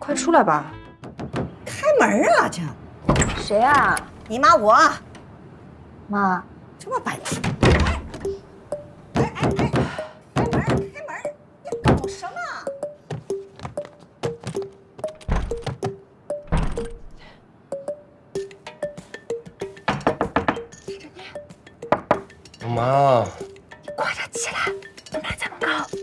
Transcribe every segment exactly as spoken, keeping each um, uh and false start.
快出来吧！ 开门啊，这谁啊？ 你妈我。 妈， 这么半天。哎哎哎哎！开门开门！你搞什么？ 妈， 你快点起来，我妈在门口。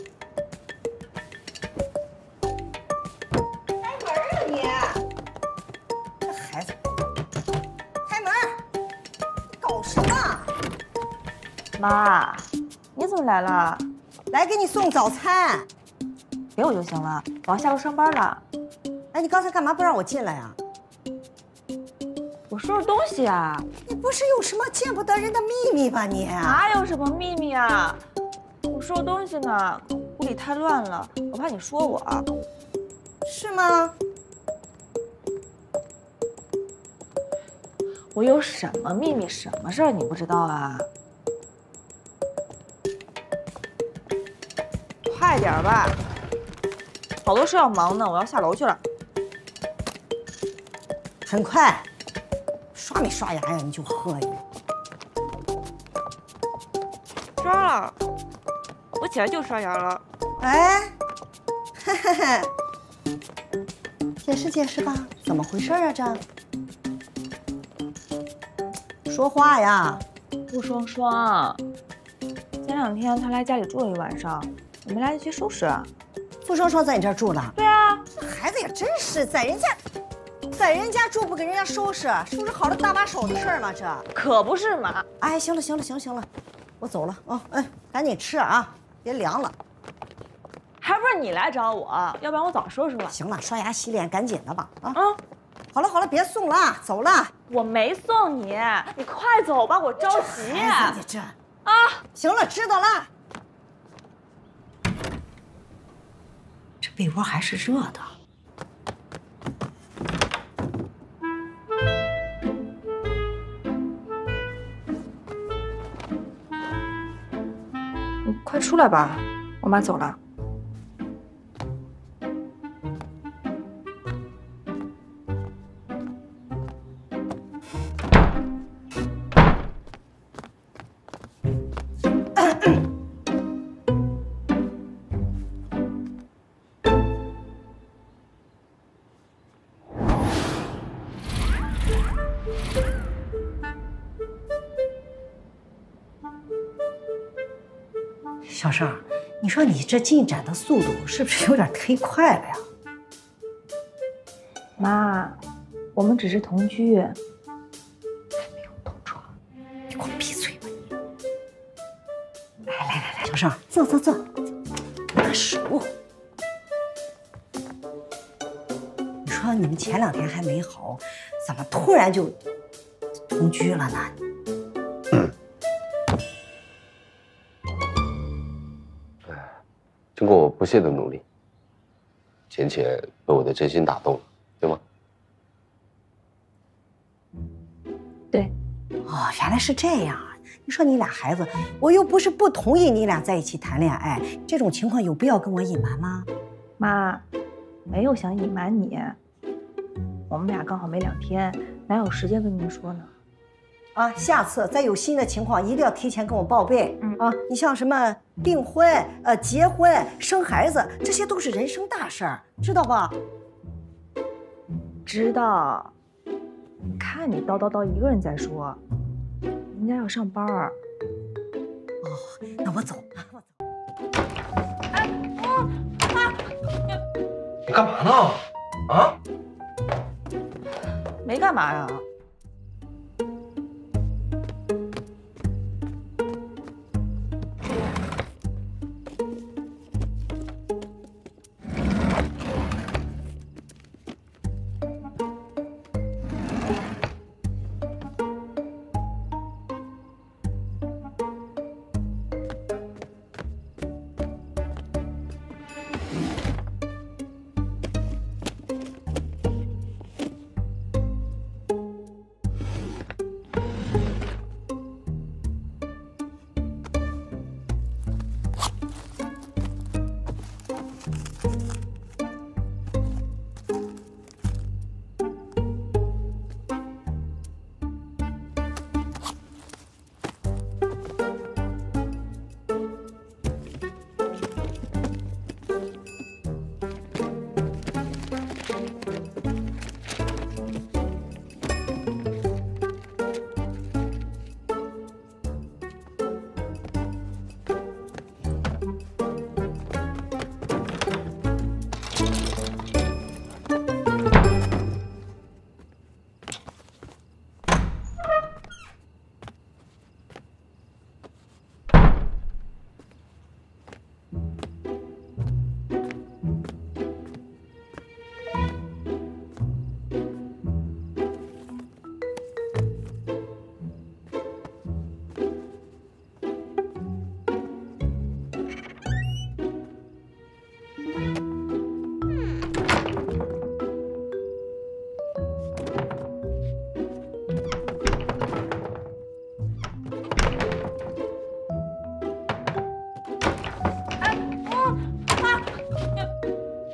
妈，你怎么来了？ 来给你送早餐， 给我就行了，我要下楼上班了。 哎，你刚才干嘛不让我进来啊？ 我收拾东西啊。 你不是有什么见不得人的秘密吧你？ 哪有什么秘密啊？我收拾东西呢，屋里太乱了，我怕你说我。 是吗？ 我有什么秘密？什么事儿你不知道啊？ 快点吧，好多事要忙呢，我要下楼去了。 很快，刷没刷牙呀？你就喝呀？ 刷了，我起来就刷牙了。 哎，嘿嘿嘿，解释解释吧，怎么回事啊？这说话呀！ 顾双双，前两天他来家里住了一晚上。 我没来得及收拾。 傅双双在你这儿住了？ 对啊， 这孩子也真是在人家，在人家住不给人家收拾，收拾好了搭把手的事儿吗？这可不是嘛！ 哎，行了行了行了行了，我走了啊！哎，赶紧吃啊，别凉了。 还不是你来找我，要不然我早收拾了。 行了，刷牙洗脸，赶紧的吧啊！ 嗯， 好了好了，别送了，走了。 我没送你，你快走吧，我着急。 你这啊， 行了，知道了。 这被窝还是热的。 你快出来吧，我妈走了。 小盛，你说你这进展的速度是不是有点忒快了呀？ 妈，我们只是同居， 还没有同床，你给我闭嘴吧你！来来来来，小盛，坐坐坐，拿手。你说你们前两天还没好，怎么突然就同居了呢？ 嗯。 经过我不懈的努力，浅浅被我的真心打动了，对吗？ 对。 哦，原来是这样啊！你说你俩孩子，我又不是不同意你俩在一起谈恋爱，这种情况有必要跟我隐瞒吗？ 妈，没有想隐瞒你，我们俩刚好没两天，哪有时间跟您说呢？ 啊，下次再有新的情况，一定要提前跟我报备。嗯啊，你像什么订婚、呃结婚、生孩子，这些都是人生大事儿，知道吧？ 知道。看你叨叨叨一个人在说，人家要上班儿。 哦，那我走，我走。 哎，啊妈， 你干嘛呢？啊？ 没干嘛呀。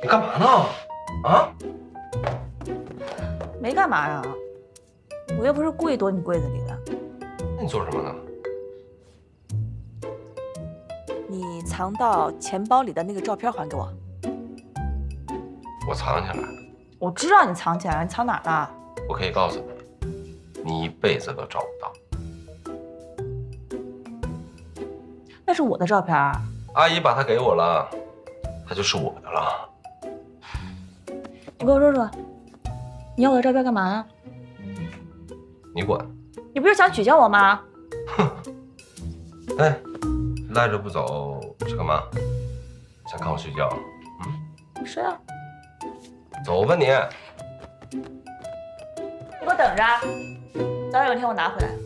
你干嘛呢？啊？ 没干嘛呀，我又不是故意躲你柜子里的。 那你做什么呢？ 你藏到钱包里的那个照片还给我。 我藏起来了。 我知道你藏起来了，你藏哪儿了？ 我可以告诉你，你一辈子都找不到。 那是我的照片。 阿姨把它给我了，它就是我的了。 你给我说说，你要我的照片干嘛呀？ 你管。 你不是想取笑我吗？ 哼！哎，赖着不走是干嘛？想看我睡觉？ 嗯，是啊。 走吧你。 你给我等着，早晚有一天我拿回来。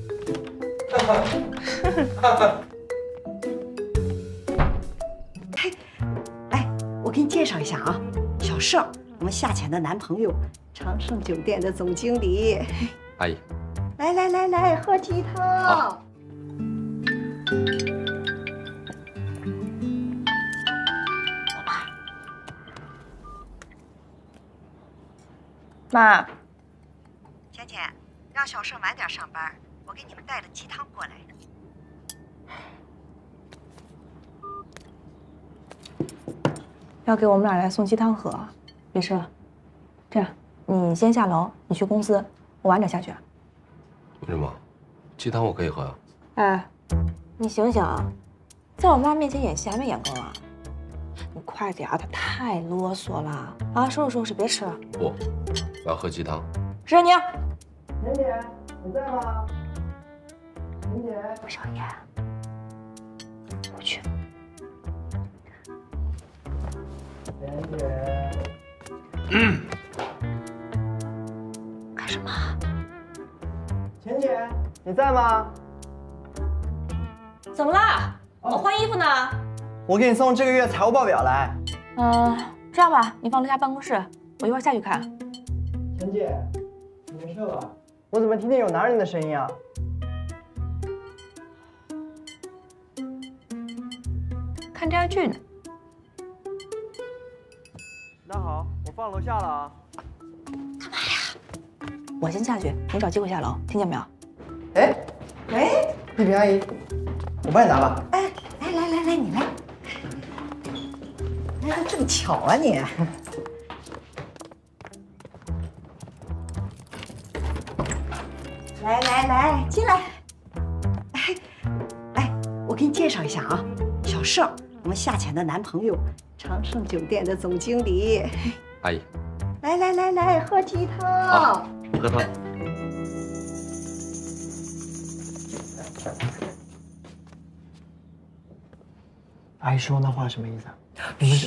嘿，哎，我给你介绍一下啊，小盛，我们夏浅的男朋友，长盛酒店的总经理。 阿姨， 来来来来，喝鸡汤。 好。 妈， 浅浅，让小盛晚点上班，我给你们带了鸡汤过来。 要给我们俩来送鸡汤喝，别吃了。这样，你先下楼，你去公司，我晚点下去。 为什么？鸡汤我可以喝啊。 哎，你醒醒，在我妈面前演戏还没演够啊？你快点啊，她太啰嗦了啊！收拾收拾，别吃了。 不，我要喝鸡汤。 是你。 妍姐，你在吗？妍姐， 小妍，回去。 妍姐， 嗯。 干什么？ 钱姐，你在吗？ 怎么啦？我换衣服呢。 我给你送这个月财务报表来。 嗯，这样吧，你放楼下办公室，我一会儿下去看。 钱姐，你没事吧？我怎么听见有男人的声音啊？ 看电视剧呢。 那好，我放楼下了啊。 干嘛呀？我先下去，你找机会下楼，听见没有？ 哎， 喂， 丽萍阿姨，我帮你拿吧。 哎，来来来来，你来。来的正巧啊你。来来来，进来。哎哎，我给你介绍一下啊，小盛，我们夏浅的男朋友，长盛酒店的总经理。 阿姨， 来来来来，喝鸡汤。 好，喝汤。 阿姨说那话什么意思啊？你们是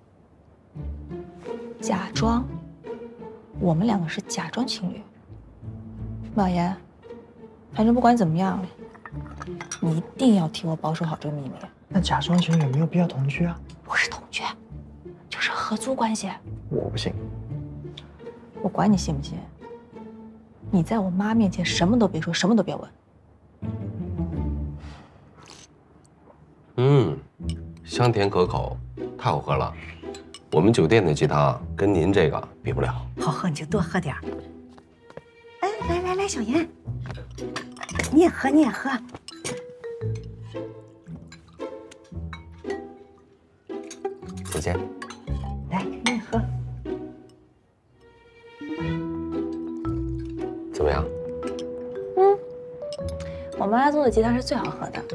假装，我们两个是假装情侣。老爷，反正不管怎么样，你一定要替我保守好这个秘密。 那假装情侣有没有必要同居啊？ 不是同居，就是合租关系。 我不信。 我管你信不信，你在我妈面前什么都别说，什么都别问。 嗯，香甜可口，太好喝了。我们酒店的鸡汤跟您这个比不了。 好喝你就多喝点儿。哎，来来来，小妍，你也喝，你也喝。 姐姐， 来，你也喝。 怎么样？ 嗯，我妈做的鸡汤是最好喝的。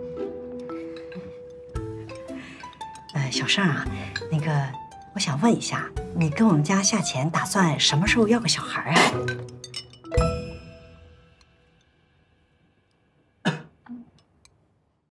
呃，小盛啊，那个，我想问一下，你跟我们家夏浅打算什么时候要个小孩啊？